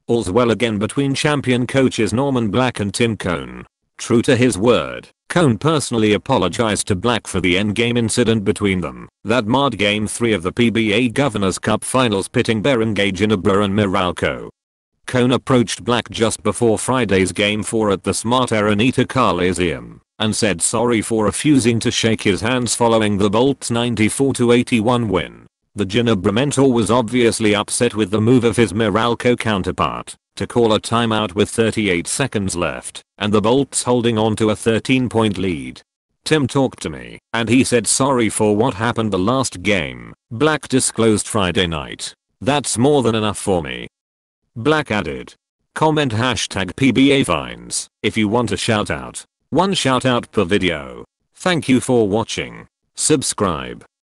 All's well again between champion coaches Norman Black and Tim Cohn. True to his word, Cohn personally apologized to Black for the endgame incident between them that marred Game 3 of the PBA Governors Cup Finals pitting Berenger and Meralco. Cohn approached Black just before Friday's Game 4 at the Smart Araneta Coliseum and said sorry for refusing to shake his hands following the Bolts 94-81 win. The Ginebra mentor was obviously upset with the move of his Meralco counterpart to call a timeout with 38 seconds left and the Bolts holding on to a 13-point lead. Tim talked to me and he said sorry for what happened the last game, Black disclosed Friday night. That's more than enough for me. Black added. Comment #PBA Vines if you want a shout out. One shout out per video. Thank you for watching. Subscribe.